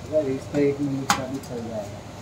अगर इस पर 1 मिनट का भी चल जाएगा